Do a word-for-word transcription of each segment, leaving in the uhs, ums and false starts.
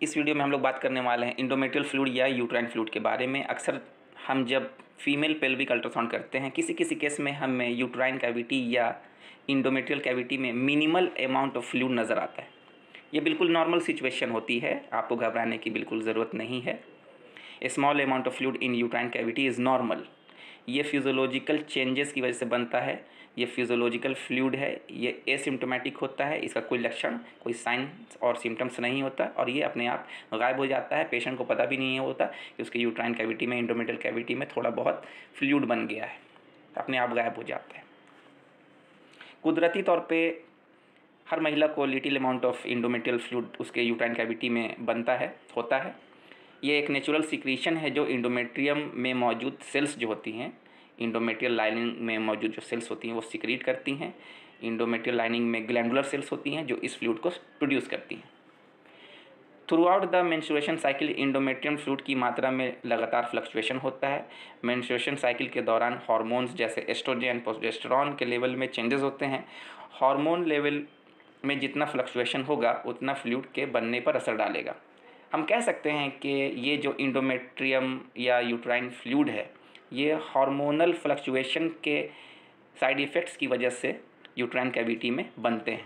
इस वीडियो में हम लोग बात करने वाले हैं इंडोमेट्रियल फ्लूइड या यूट्राइन फ्लूइड के बारे में। अक्सर हम जब फीमेल पेल्विक अल्ट्रासाउंड करते हैं, किसी किसी केस में हमें यूट्राइन कैविटी या इंडोमेट्रियल कैविटी में मिनिमल अमाउंट ऑफ फ्लूइड नज़र आता है। ये बिल्कुल नॉर्मल सिचुएशन होती है, आपको घबराने की बिल्कुल ज़रूरत नहीं है। A small amount of fluid in uterine cavity is normal. ये फिजियोलॉजिकल चेंजेस की वजह से बनता है। ये फिजियोलॉजिकल फ्लूइड है, ये एसिम्प्टोमेटिक होता है, इसका कोई लक्षण, कोई साइंस और सिम्टम्स नहीं होता और ये अपने आप गायब हो जाता है। पेशेंट को पता भी नहीं होता कि उसके यूट्राइन कैविटी में, इंडोमेट्रियल कैविटी में थोड़ा बहुत फ्लूइड बन गया है, अपने आप गायब हो जाता है। कुदरती तौर पे हर महिला को little amount of endometrial fluid उसके यूट्राइन कैविटी में बनता है, होता है। ये एक नेचुरल सिक्रीशन है जो इंडोमेट्रियम में मौजूद सेल्स जो होती हैं, इंडोमेट्रियल लाइनिंग में मौजूद जो सेल्स होती हैं वो सिक्रीट करती हैं। इंडोमेट्रियल लाइनिंग में ग्लैंडुलर सेल्स होती हैं जो इस फ्लूइड को प्रोड्यूस करती हैं। Throughout the menstruation cycle endometrium fluid की मात्रा में लगातार फ्लक्चुएशन होता है। मेंस्ट्रुएशन साइकिल के दौरान हार्मोन्स जैसे एस्ट्रोजन, प्रोजेस्टेरॉन के लेवल में चेंजेस होते हैं। हार्मोन लेवल में जितना फ्लक्चुएशन होगा उतना फ्लूइड के बनने पर असर डालेगा। हम कह सकते हैं कि ये जो इंडोमेट्रियम या यूट्राइन फ्लूइड है, ये हार्मोनल फ्लक्चुएशन के साइड इफ़ेक्ट्स की वजह से यूट्राइन कैविटी में बनते हैं।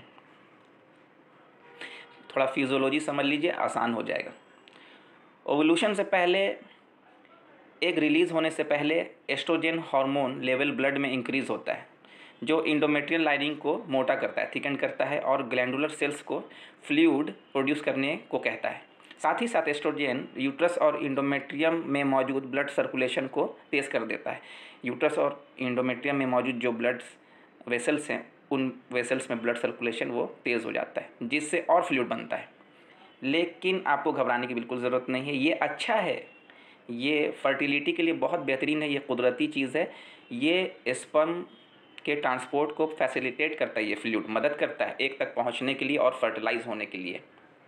थोड़ा फिजियोलॉजी समझ लीजिए, आसान हो जाएगा। ओवुलेशन से पहले, एग रिलीज़ होने से पहले एस्ट्रोजन हार्मोन लेवल ब्लड में इंक्रीज़ होता है जो इंडोमेट्रियल लाइनिंग को मोटा करता है, थिकन करता है और ग्लैंडुलर सेल्स को फ्लूइड प्रोड्यूस करने को कहता है। साथ ही साथ एस्ट्रोजन यूट्रस और इंडोमेट्रियम में मौजूद ब्लड सर्कुलेशन को तेज़ कर देता है। यूट्रस और इंडोमेट्रियम में मौजूद जो ब्लड वेसल्स हैं, उन वेसल्स में ब्लड सर्कुलेशन वो तेज़ हो जाता है, जिससे और फ्लूइड बनता है। लेकिन आपको घबराने की बिल्कुल ज़रूरत नहीं है, ये अच्छा है, ये फर्टिलिटी के लिए बहुत बेहतरीन है, ये कुदरती चीज़ है। ये स्पर्म के ट्रांसपोर्ट को फैसिलिटेट करता है, ये फ्लूइड मदद करता है एक तक पहुंचने के लिए और फर्टिलाइज होने के लिए।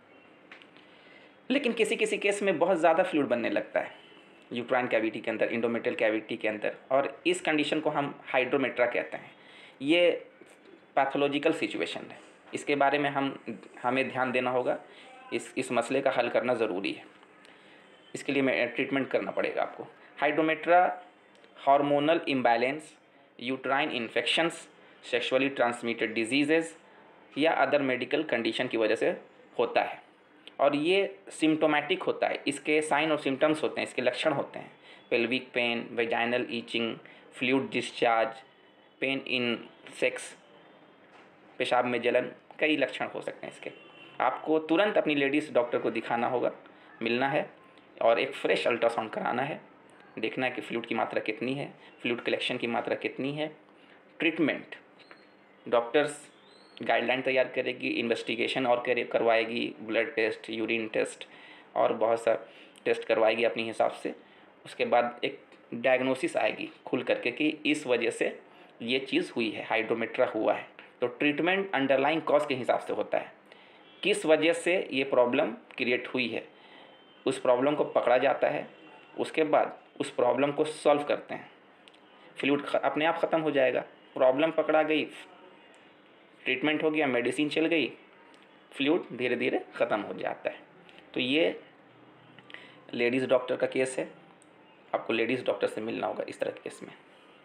लेकिन किसी किसी केस में बहुत ज़्यादा फ्लूइड बनने लगता है यूट्राइन कैविटी के अंदर, इंडोमेट्रियल कैविटी के अंदर, और इस कंडीशन को हम हाइड्रोमेट्रा कहते हैं। ये पैथोलॉजिकल सिचुएशन है, इसके बारे में हम हमें ध्यान देना होगा। इस इस मसले का हल करना ज़रूरी है, इसके लिए मैं ट्रीटमेंट करना पड़ेगा आपको। Hydrometra hormonal imbalance, uterine infections, sexually transmitted diseases या अदर मेडिकल कंडीशन की वजह से होता है और ये सिम्टोमेटिक होता है। इसके साइन और सिम्टम्स होते हैं, इसके लक्षण होते हैं। Pelvic pain, vaginal itching, fluid discharge, pain in sex, पेशाब में जलन, कई लक्षण हो सकते हैं इसके। आपको तुरंत अपनी लेडीज़ डॉक्टर को दिखाना होगा, मिलना है और एक फ्रेश अल्ट्रासाउंड कराना है, देखना है कि फ्लूइड की मात्रा कितनी है, फ्लूइड कलेक्शन की मात्रा कितनी है। ट्रीटमेंट, डॉक्टर्स गाइडलाइन तैयार करेगी, इन्वेस्टिगेशन और करवाएगी, ब्लड टेस्ट, यूरिन टेस्ट और बहुत सा टेस्ट करवाएगी अपने हिसाब से। उसके बाद एक डायग्नोसिस आएगी खुल करके कि इस वजह से ये चीज़ हुई है, हाइड्रोमेट्रा हुआ है। तो ट्रीटमेंट अंडरलाइंग कॉज के हिसाब से होता है, किस वजह से ये प्रॉब्लम क्रिएट हुई है, उस प्रॉब्लम को पकड़ा जाता है। उसके बाद उस प्रॉब्लम को सॉल्व करते हैं, फ्लूइड अपने आप ख़त्म हो जाएगा। प्रॉब्लम पकड़ा गई, ट्रीटमेंट हो गया, मेडिसिन चल गई, फ्लूइड धीरे धीरे ख़त्म हो जाता है। तो ये लेडीज़ डॉक्टर का केस है, आपको लेडीज़ डॉक्टर से मिलना होगा इस तरह के केस में।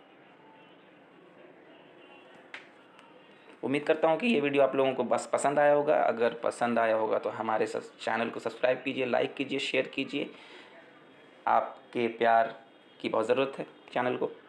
उम्मीद करता हूँ कि ये वीडियो आप लोगों को बस पसंद आया होगा। अगर पसंद आया होगा तो हमारे चैनल को सब्सक्राइब कीजिए, लाइक कीजिए, शेयर कीजिए। आपके प्यार की बहुत ज़रूरत है चैनल को।